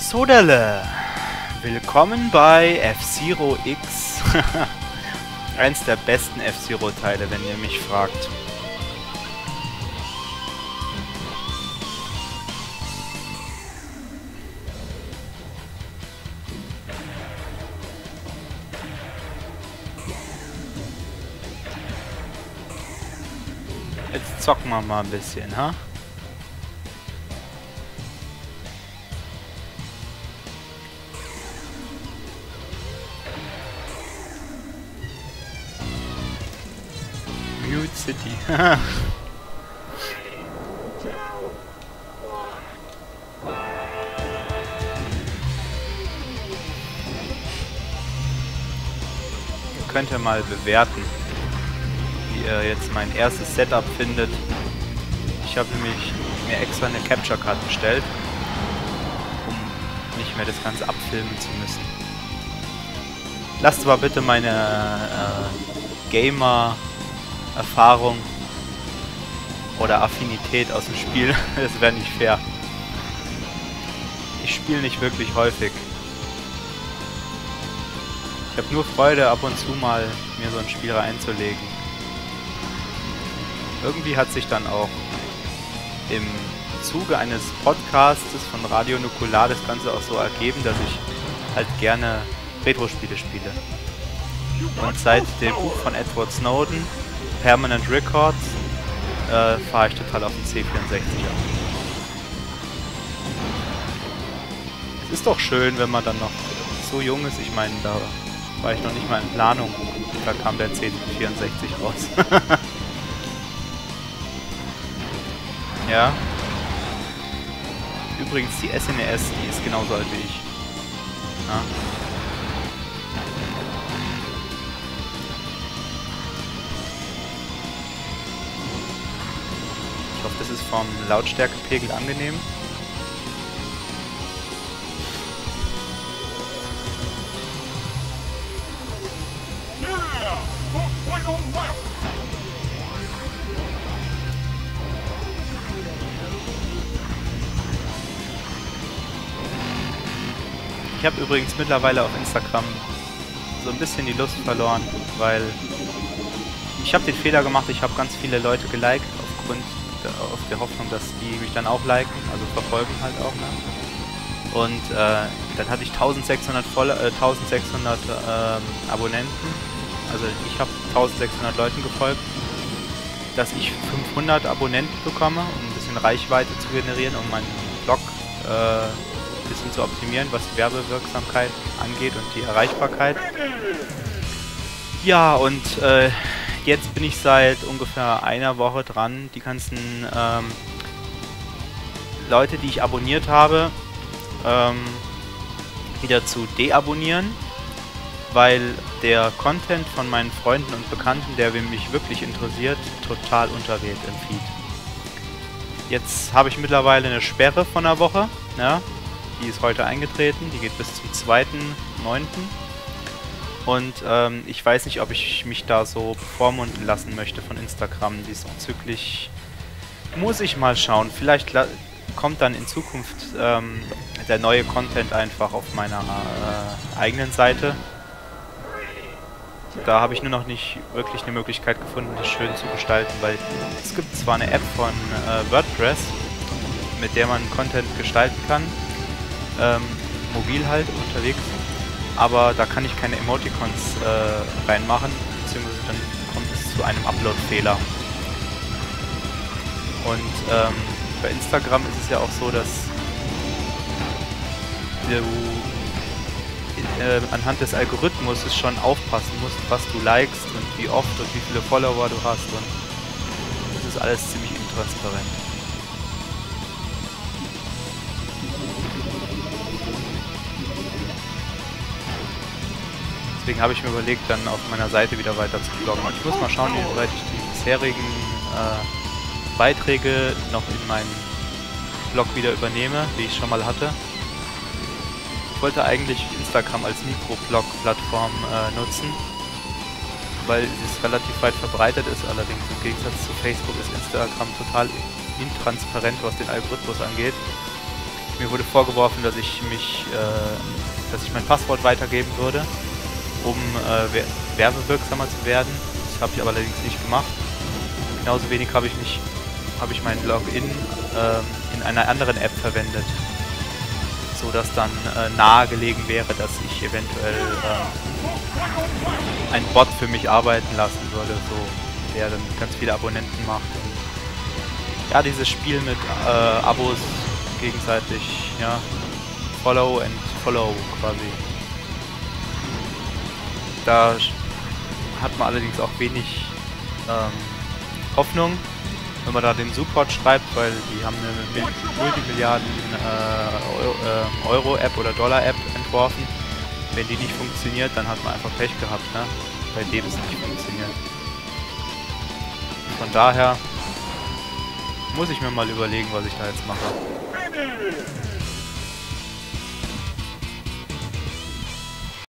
Sodale! Willkommen bei F-Zero X. Eins der besten F-Zero-Teile, wenn ihr mich fragt. Jetzt zocken wir mal ein bisschen, ha? Mute City. Könnt ihr mal bewerten, wie ihr jetzt mein erstes Setup findet. Ich habe nämlich mir extra eine Capture Card bestellt, um nicht mehr das Ganze abfilmen zu müssen. Lasst aber bitte meine Gamer-Erfahrung oder Affinität aus dem Spiel. Das wäre nicht fair. Ich spiele nicht wirklich häufig. Ich habe nur Freude, ab und zu mal mir so ein Spiel reinzulegen. Irgendwie hat sich dann auch im Zuge eines Podcastes von Radio Nukular das Ganze auch so ergeben, dass ich halt gerne Retro-Spiele spiele. Und seit dem Buch von Edward Snowden, Permanent Records, fahre ich total auf den C64 ab. Es ist doch schön, wenn man dann noch so jung ist. Ich meine, da war ich noch nicht mal in Planung. Da kam der C64 raus. Ja. Übrigens, die SNES, die ist genauso alt wie ich. Ja. Ich hoffe, das ist vom Lautstärkepegel angenehm. Ich habe übrigens mittlerweile auf Instagram so ein bisschen die Lust verloren, weil ich habe den Fehler gemacht, ich habe ganz viele Leute geliked, auf der Hoffnung, dass die mich dann auch liken, also verfolgen halt auch, ne? Und dann hatte ich 1600 Abonnenten, also ich habe 1600 Leuten gefolgt, dass ich 500 Abonnenten bekomme, um ein bisschen Reichweite zu generieren, um meinen Blog ein bisschen zu optimieren, was die Werbewirksamkeit angeht und die Erreichbarkeit. Ja, und jetzt bin ich seit ungefähr einer Woche dran, die ganzen Leute, die ich abonniert habe, wieder zu deabonnieren, weil der Content von meinen Freunden und Bekannten, der mich wirklich interessiert, total untergeht im Feed. Jetzt habe ich mittlerweile eine Sperre von einer Woche, ja, die ist heute eingetreten, die geht bis zum 2.9. Und ich weiß nicht, ob ich mich da so bevormunden lassen möchte von Instagram. Diesbezüglich muss ich mal schauen. Vielleicht kommt dann in Zukunft der neue Content einfach auf meiner eigenen Seite. Da habe ich nur noch nicht wirklich eine Möglichkeit gefunden, das schön zu gestalten, weil es gibt zwar eine App von WordPress, mit der man Content gestalten kann, mobil halt unterwegs, aber da kann ich keine Emoticons reinmachen, beziehungsweise dann kommt es zu einem Upload-Fehler. Und bei Instagram ist es ja auch so, dass du anhand des Algorithmus schon aufpassen musst, was du likest und wie oft und wie viele Follower du hast, und das ist alles ziemlich intransparent. Deswegen habe ich mir überlegt, dann auf meiner Seite wieder weiter zu bloggen. Und ich muss mal schauen, wie weit ich die bisherigen Beiträge noch in meinen Blog wieder übernehme, wie ich schon mal hatte. Ich wollte eigentlich Instagram als Mikroblog-Plattform nutzen, weil es relativ weit verbreitet ist. Allerdings im Gegensatz zu Facebook ist Instagram total intransparent, was den Algorithmus angeht. Mir wurde vorgeworfen, dass ich mein Passwort weitergeben würde, um werbewirksamer zu werden. Das habe ich aber allerdings nicht gemacht. Genauso wenig habe ich mein Login in einer anderen App verwendet, so dass dann nahegelegen wäre, dass ich eventuell einen Bot für mich arbeiten lassen würde, so, der dann ganz viele Abonnenten macht. Und ja, dieses Spiel mit Abos gegenseitig, ja, Follow and Follow quasi. Da hat man allerdings auch wenig Hoffnung, wenn man da den Support schreibt, weil die haben eine Multimilliarden Euro-App oder Dollar-App entworfen. Wenn die nicht funktioniert, dann hat man einfach Pech gehabt, ne? Bei dem es nicht funktioniert. Von daher muss ich mir mal überlegen, was ich da jetzt mache.